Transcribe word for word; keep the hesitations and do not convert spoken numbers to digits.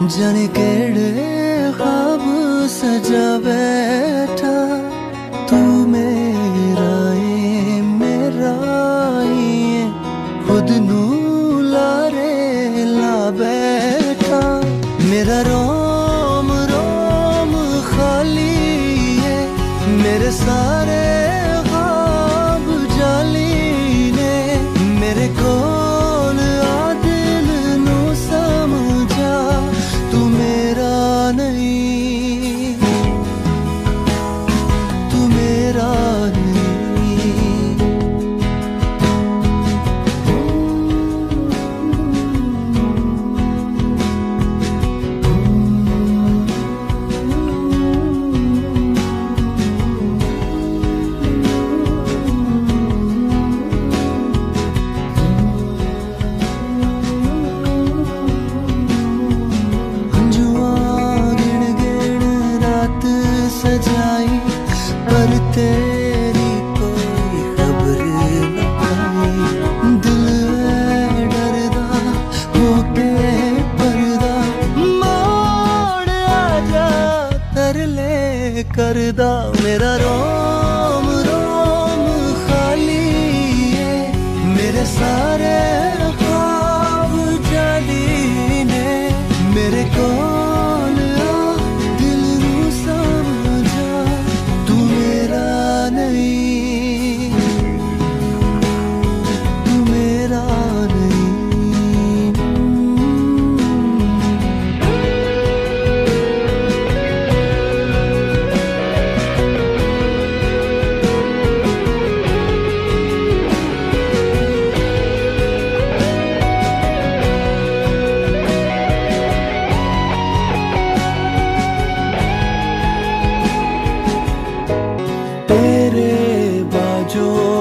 जाने केड़े ख्वाब सजा बैठा तू मेरा ए मेरा ए खुद नू लारे ला बैठा मेरा रोम रोम खाली है मेरे सारे ख्वाब जाली ने मेरे कोल आ दिल नू समझा तू मेरा नहीं तू मेरा सजाई पर तेरी कोई खबर न आई दिल है डरदा होके पर्दा मोड़ आजा तरले करदा मेरा रोम रोम खाली है मेरे सारे ख्वाब जाली ने मेरे कोल तेरे बाजों